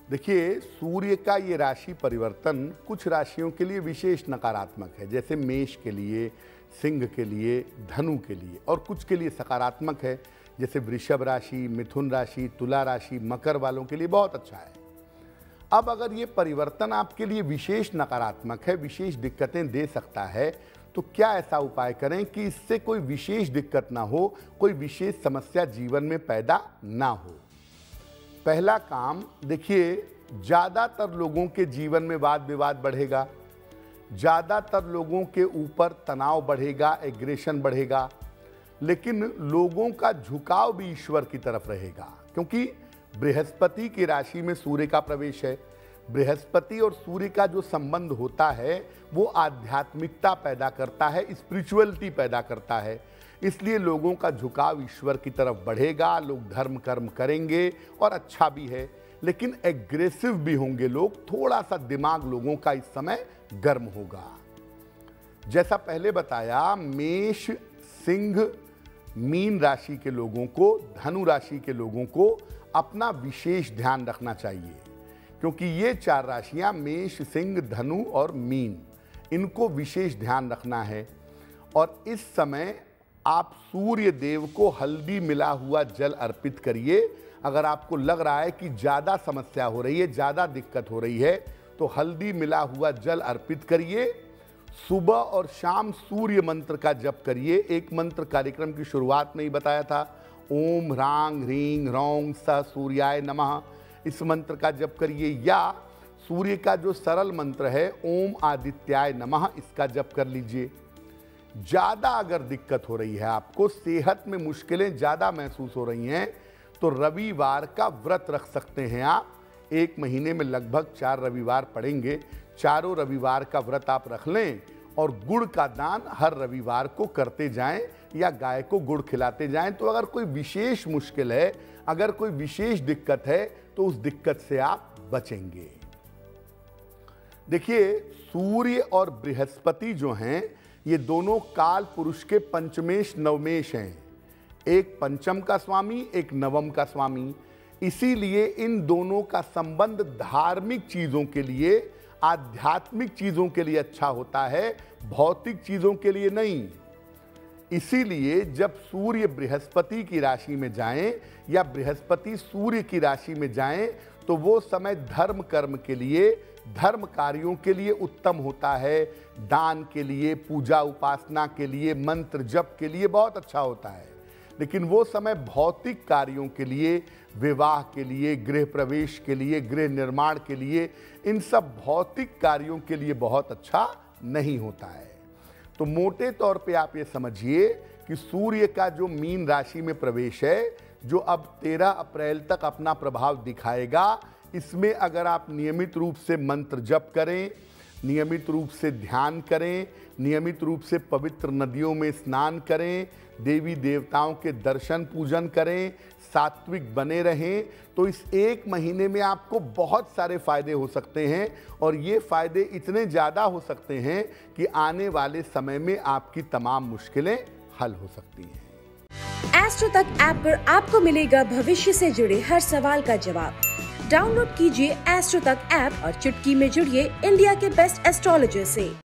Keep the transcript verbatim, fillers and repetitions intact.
देखिए, सूर्य का ये राशि परिवर्तन कुछ राशियों के लिए विशेष नकारात्मक है, जैसे मेष के लिए, सिंह के लिए, धनु के लिए, और कुछ के लिए सकारात्मक है, जैसे वृषभ राशि, मिथुन राशि, तुला राशि, मकर वालों के लिए बहुत अच्छा है। अब अगर ये परिवर्तन आपके लिए विशेष नकारात्मक है, विशेष दिक्कतें दे सकता है, तो क्या ऐसा उपाय करें कि इससे कोई विशेष दिक्कत ना हो, कोई विशेष समस्या जीवन में पैदा ना हो। पहला काम देखिए, ज़्यादातर लोगों के जीवन में वाद विवाद बढ़ेगा, ज़्यादातर लोगों के ऊपर तनाव बढ़ेगा, एग्रेशन बढ़ेगा, लेकिन लोगों का झुकाव भी ईश्वर की तरफ रहेगा, क्योंकि बृहस्पति की राशि में सूर्य का प्रवेश है। बृहस्पति और सूर्य का जो संबंध होता है वो आध्यात्मिकता पैदा करता है, स्पिरिचुअलिटी पैदा करता है। इसलिए लोगों का झुकाव ईश्वर की तरफ बढ़ेगा, लोग धर्म कर्म करेंगे और अच्छा भी है, लेकिन एग्रेसिव भी होंगे लोग। थोड़ा सा दिमाग लोगों का इस समय गर्म होगा। जैसा पहले बताया, मेष, सिंह, मीन राशि के लोगों को, धनु राशि के लोगों को अपना विशेष ध्यान रखना चाहिए, क्योंकि ये चार राशियां मेष, सिंह, धनु और मीन, इनको विशेष ध्यान रखना है। और इस समय आप सूर्य देव को हल्दी मिला हुआ जल अर्पित करिए। अगर आपको लग रहा है कि ज़्यादा समस्या हो रही है, ज़्यादा दिक्कत हो रही है, तो हल्दी मिला हुआ जल अर्पित करिए। सुबह और शाम सूर्य मंत्र का जप करिए। एक मंत्र कार्यक्रम की शुरुआत में ही बताया था, ओम ह्रांग ह्रींग ह्रौंग स सूर्याय नमः। इस मंत्र का जप करिए, या सूर्य का जो सरल मंत्र है ओम आदित्याय नमः, इसका जप कर लीजिए। ज़्यादा अगर दिक्कत हो रही है, आपको सेहत में मुश्किलें ज़्यादा महसूस हो रही हैं, तो रविवार का व्रत रख सकते हैं आप। एक महीने में लगभग चार रविवार पड़ेंगे, चारों रविवार का व्रत आप रख लें और गुड़ का दान हर रविवार को करते जाएं, या गाय को गुड़ खिलाते जाएं। तो अगर कोई विशेष मुश्किल है, अगर कोई विशेष दिक्कत है, तो उस दिक्कत से आप बचेंगे। देखिए, सूर्य और बृहस्पति जो हैं, ये दोनों काल पुरुष के पंचमेश नवमेश हैं। एक पंचम का स्वामी, एक नवम का स्वामी। इसीलिए इन दोनों का संबंध धार्मिक चीज़ों के लिए, आध्यात्मिक चीज़ों के लिए अच्छा होता है, भौतिक चीज़ों के लिए नहीं। इसीलिए जब सूर्य बृहस्पति की राशि में जाएं या बृहस्पति सूर्य की राशि में जाएं, तो वो समय धर्म कर्म के लिए, धर्म कार्यों के लिए उत्तम होता है। दान के लिए, पूजा उपासना के लिए, मंत्र जप के लिए बहुत अच्छा होता है। लेकिन वो समय भौतिक कार्यों के लिए, विवाह के लिए, गृह प्रवेश के लिए, गृह निर्माण के लिए, इन सब भौतिक कार्यों के लिए बहुत अच्छा नहीं होता है। तो मोटे तौर पे आप ये समझिए कि सूर्य का जो मीन राशि में प्रवेश है, जो अब तेरह अप्रैल तक अपना प्रभाव दिखाएगा, इसमें अगर आप नियमित रूप से मंत्र जप करें, नियमित रूप से ध्यान करें, नियमित रूप से पवित्र नदियों में स्नान करें, देवी देवताओं के दर्शन पूजन करें, सात्विक बने रहें, तो इस एक महीने में आपको बहुत सारे फायदे हो सकते हैं। और ये फायदे इतने ज़्यादा हो सकते हैं कि आने वाले समय में आपकी तमाम मुश्किलें हल हो सकती हैं। एस्ट्रो तक ऐप पर आपको मिलेगा भविष्य से जुड़े हर सवाल का जवाब। डाउनलोड कीजिए एस्ट्रो तक ऐप और चुटकी में जुड़िए इंडिया के बेस्ट एस्ट्रोलॉजर से।